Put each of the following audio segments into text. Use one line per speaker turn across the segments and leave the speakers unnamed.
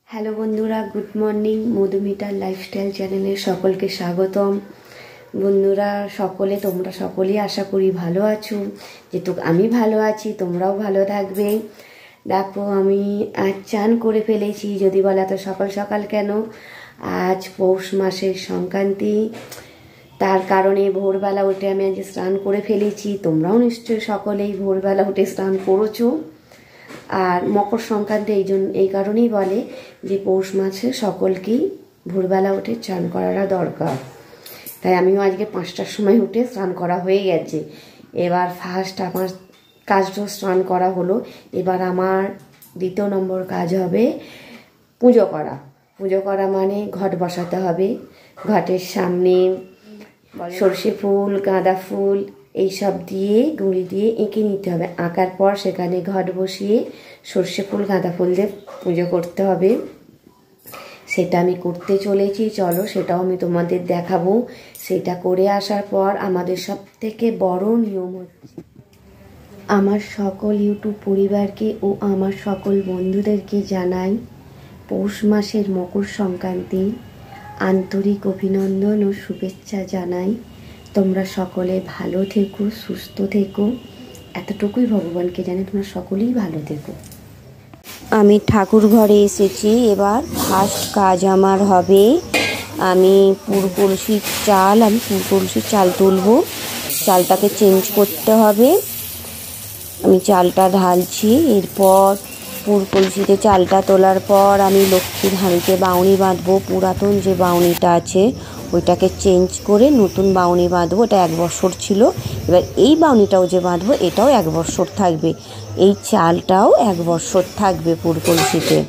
Hello বন্ধুরা, good morning. মধুমিতার lifestyle চ্যানেলে সকলকে স্বাগতম। বন্ধুরা তোমরা সকলেই আশা করি ভালো আছো। যেহেতু আমি ভালো আছি, তোমরাও ভালো থাকবে। দেখো, আমি আজ চান করে ফেলেছি। যদি বলে এত সকাল সকাল কেন? আজ পৌষ মাসের সংক্রান্তি, তার কারণে ভোরবেলা উঠে আমি আজ স্নান করে ফেলেছি। তোমরাও নিশ্চয়ই সকলেই ভোরবেলা উঠে স্নান করেছো। আর মকর সংক্রান্তি এই কারণেই বলে যে পৌষ মাসে সকলকেই ভোরবেলা উঠে স্নান করাটা দরকার। তাই আমিও আজকে 5টার সময় উঠে স্নান করা হয়ে গেছে। এবার ফার্স্ট আমার কাজটা স্নান করা হলো। এবার আমার 2 নম্বর কাজ হবে পুজো করা। পুজো করা মানে ঘট বসাতে হবে। ঘটের সামনে সর্ষে ফুল, গাঁদা ফুল এইসব দিয়ে গুঁড়ি দিয়ে এঁকে নিতে হবে। আঁকার পর সেখানে ঘট বসিয়ে সর্ষে ফুল, গাঁদা ফুল দিয়ে পুজো করতে হবে। সেটা আমি করতে চলেছি, চলো সেটাও আমি তোমাদের দেখাবো। সেটা করে আসার পর আমাদের সব থেকে বড় নিয়ম হচ্ছে, আমার সকল ইউটিউব পরিবারকে ও আমার সকল বন্ধুদেরকে জানাই পৌষ মাসের মকর সংক্রান্তি আন্তরিক অভিনন্দন ও শুভেচ্ছা জানাই। তোমরা সকলে ভালো থেকো, সুস্থ থেকো, এতটুকুই ভগবানকে জানি তোমরা সকলেই ভালো থেকো। আমি ঠাকুর ঘরে এসেছি। এবার ফার্স্ট কাজ আমার হবে, আমি পুর কলসির চাল তুলবো। চালটাকে চেঞ্জ করতে হবে। আমি চালটা ঢালছি। এরপর পুর কলসিতে চালটা তোলার পর আমি লক্ষ্মীর হাঁড়িতে বাউনি বাঁধবো। পুরাতন যে বাউনিটা আছে ওইটাকে চেঞ্জ করে নতুন বাউনি বাঁধবো। এটা 1 বছর ছিল। এবার এই বাউনিটাও যে বাঁধবো এটাও 1 বছর থাকবে। এই চালটাও 1 বছর থাকবে পুর কলসিতে।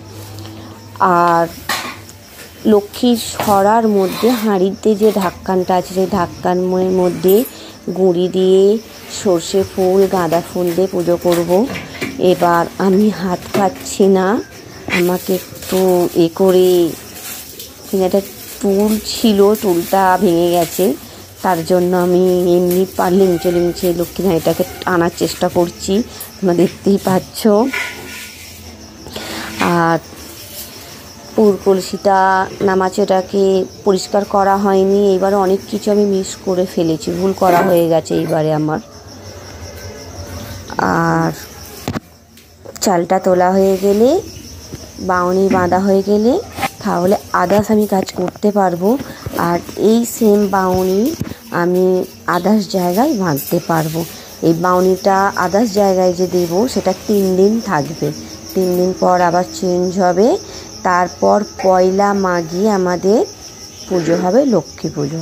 আর লক্ষ্মীর সরার মধ্যে হাঁড়িতে যে ঢাক্কানটা আছে সেই ঢাক্কানের মধ্যে গুঁড়ি দিয়ে সর্ষে ফুল, গাঁদা ফুল দিয়ে পুজো করব। এবার আমি হাত পাচ্ছি না, আমাকে একটু করে একটা টুল ছিল, টুলটা ভেঙে গেছে। তার জন্য আমি এমনি লিংচে লক্ষ্মীর হাঁড়িটাকে আনার চেষ্টা করছি, তোমরা দেখতেই পাচ্ছ। আর পুর কলসিটা নামাচেটাকে পরিষ্কার করা হয়নি। এইবারে অনেক কিছু আমি মিস করে ফেলেছি, ভুল করা হয়ে গেছে এইবারে আমার। আর চালটা তোলা হয়ে গেলে, বাউনি বাঁধা হয়ে গেলে তাহলে আদার্স আমি কাজ করতে পারবো। আর এই সেম বাউনি আমি আদার্স জায়গায় বাঁধতে পারবো। এই বাউনিটা আদার্স জায়গায় যে দেবো সেটা 3 দিন থাকবে। 3 দিন পর আবার চেঞ্জ হবে। তারপর পয়লা মাঘী আমাদের পুজো হবে, লক্ষ্মী পুজো।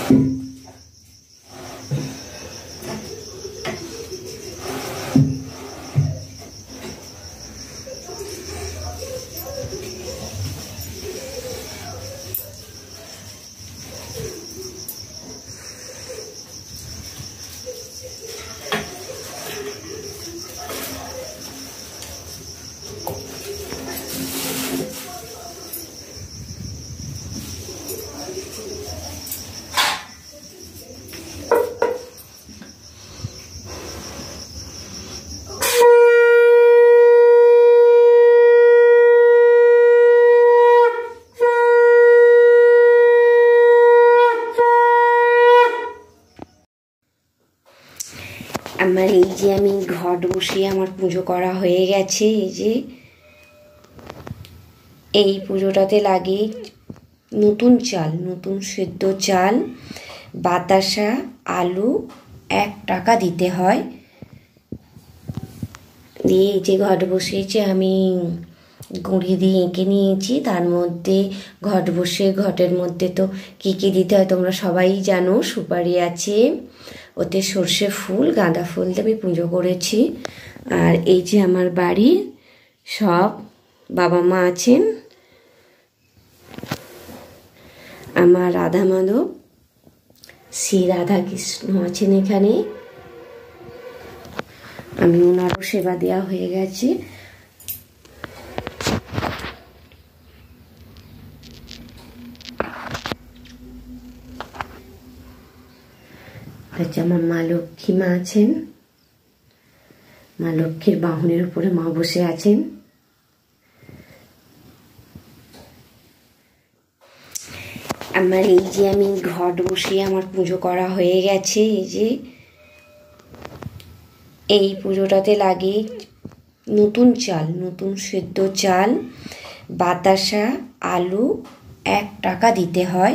আমার এই যে আমি ঘট বসিয়ে আমার পুজো করা হয়ে গেছে। এই যে এই পুজোটাতে লাগে নতুন চাল, নতুন সেদ্ধ চাল, বাতাসা, আলু 1 টাকা দিতে হয়। দিয়ে এই যে ঘট বসিয়েছে আমি গুঁড়ি দিয়ে এঁকে নিয়েছি। তার মধ্যে ঘট বসে ঘটের মধ্যে তো কী কী দিতে হয় তোমরা সবাই জানো। সুপারি আছে, ওতে সর্ষে ফুল, গাঁদা ফুল দিয়ে আমি পুজো করেছি। আর এই যে আমার বাড়ির সব বাবা মা আছেন, আমার রাধা মাধব, শ্রী রাধা কৃষ্ণ আছেন এখানে। আমি ওনারও সেবা দেওয়া হয়ে গেছে। আমার মা লক্ষ্মী মা আছেন, মা লক্ষ্মীর বাহনের উপরে মা বসে আছেন। আমার এই যে আমি ঘট বসিয়ে আমার পুজো করা হয়ে গেছে। এই যে এই পুজোটাতে লাগে নতুন চাল, নতুন সেদ্ধ চাল, বাতাসা, আলু 1 টাকা দিতে হয়।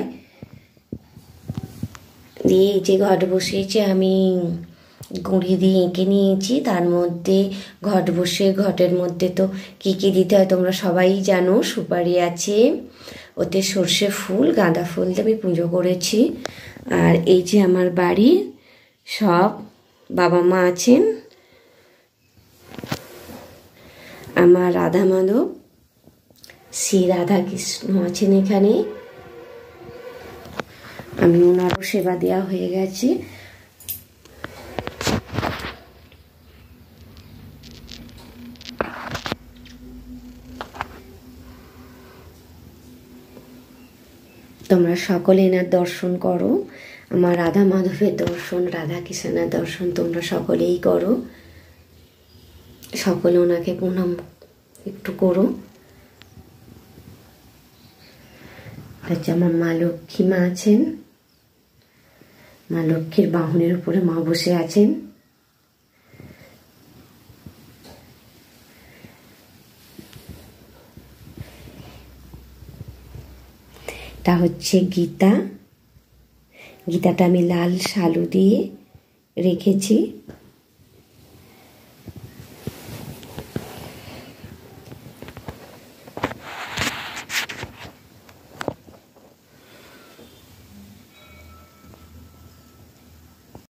দিয়ে এই যে ঘট বসিয়েছে আমি গুঁড়ি দিয়ে এঁকে নিয়েছি। তার মধ্যে ঘট বসে ঘটের মধ্যে তো কী কী দিতে হয় তোমরা সবাই জানো। সুপারি আছে, ওতে সর্ষে ফুল, গাঁদা ফুল দিয়ে আমি পুজো করেছি। আর এই যে আমার বাড়ির সব বাবা মা আছেন, আমার রাধা মাধব, শ্রী রাধা কৃষ্ণ আছেন এখানে। আমি ওনারও সেবা দেওয়া হয়ে গেছে। তোমরা সকলে এনার দর্শন করো। আমার রাধা মাধবের দর্শন, রাধা কৃষ্ণের দর্শন তোমরা সকলেই করো। সকলে ওনাকে প্রণাম একটু করো। আচ্ছা, আমার মা লক্ষ্মী মা আছেন, মা লক্ষ্মীর বাহনের উপরে মা বসে আছেন। তা হচ্ছে গীতা। গীতাটা আমি লাল শালু দিয়ে রেখেছি।